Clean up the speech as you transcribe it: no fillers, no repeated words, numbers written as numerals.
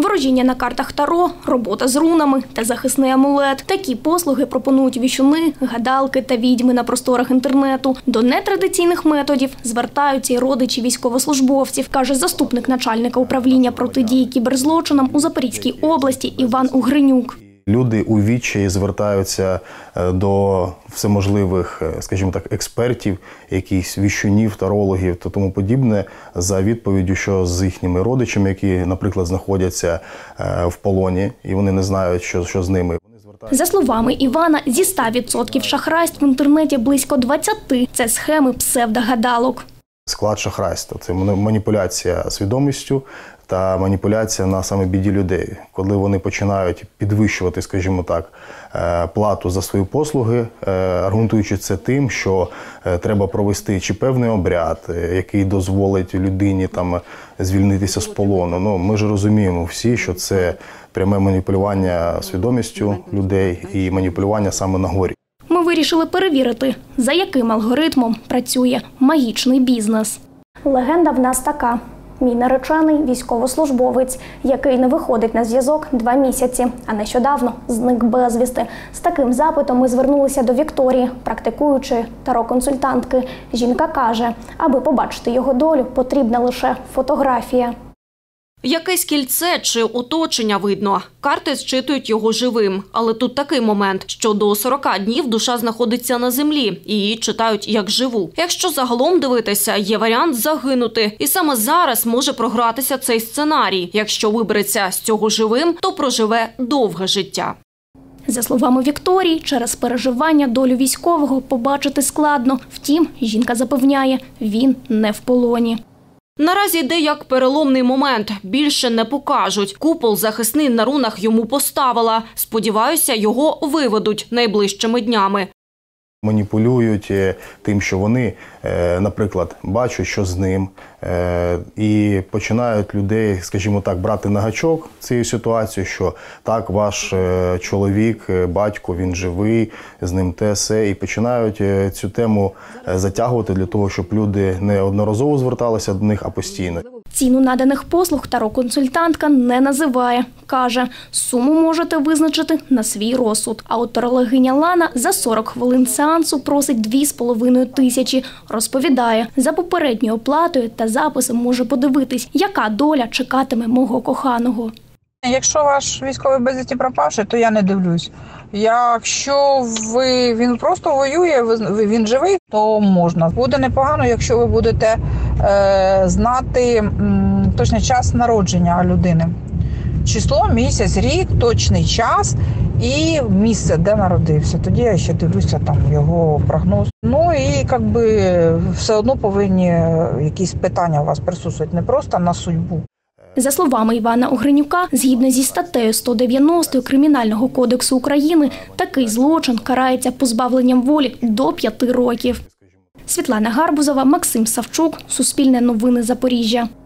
Ворожіння на картах Таро, робота з рунами та захисний амулет. Такі послуги пропонують віщуни, гадалки та відьми на просторах інтернету. До нетрадиційних методів звертаються й родичі військовослужбовців, каже заступник начальника управління протидії кіберзлочинам у Запорізькій області Іван Угринюк. Люди у відчаї звертаються до всеможливих, скажімо так, експертів, якихось віщунів, тарологів та тому подібне, за відповіддю, що з їхніми родичами, які, наприклад, знаходяться в полоні, і вони не знають, що з ними. За словами Івана, зі 100% шахрайств в інтернеті близько 20 – це схеми псевдогадалок. Склад шахрайства – це маніпуляція свідомістю та маніпуляція на саме біді людей. Коли вони починають підвищувати, скажімо так, плату за свої послуги, аргументуючи це тим, що треба провести чи певний обряд, який дозволить людині там звільнитися з полону. Ну, ми ж розуміємо всі, що це пряме маніпулювання свідомістю людей і маніпулювання саме на горі. Ми вирішили перевірити, за яким алгоритмом працює магічний бізнес. Легенда в нас така. Мій наречений – військовослужбовець, який не виходить на зв'язок 2 місяці, а нещодавно зник безвісти. З таким запитом ми звернулися до Вікторії, практикуючої таро-консультантки. Жінка каже, аби побачити його долю, потрібна лише фотографія. Якесь кільце чи оточення видно. Карти зчитують його живим. Але тут такий момент, що до 40 днів душа знаходиться на землі і її читають як живу. Якщо загалом дивитися, є варіант загинути. І саме зараз може програтися цей сценарій. Якщо вибереться з цього живим, то проживе довге життя. За словами Вікторії, через переживання долю військового побачити складно. Втім, жінка запевняє, він не в полоні. Наразі йде як переломний момент. Більше не покажуть. Купол захисний на рунах йому поставила. Сподіваюся, його виведуть найближчими днями. Маніпулюють тим, що вони, наприклад, бачать, що з ним, і починають людей, скажімо так, брати на гачок цією ситуацією, що так, ваш чоловік, батько, він живий, з ним те, се, і починають цю тему затягувати для того, щоб люди не одноразово зверталися до них, а постійно. Ціну наданих послуг таро-консультантка не називає. Каже, суму можете визначити на свій розсуд. А от тарологиня Лана за 40 хвилин сеансу просить 2,5 тисячі. Розповідає, за попередньою оплатою та записом може подивитись, яка доля чекатиме мого коханого. Якщо ваш військовий безвісти пропавший, то я не дивлюсь. Якщо він просто воює, він живий, то можна. Буде непогано, якщо ви будете знати точний час народження людини. Число, місяць, рік, точний час і місце, де народився. Тоді я ще дивлюся там його прогноз. Ну і все одно повинні якісь питання у вас присутствувати, не просто на судьбу. За словами Івана Угринюка, згідно зі статтею 190 Кримінального кодексу України, такий злочин карається позбавленням волі до 5 років. Світлана Гарбузова, Максим Савчук, Суспільне новини Запоріжжя.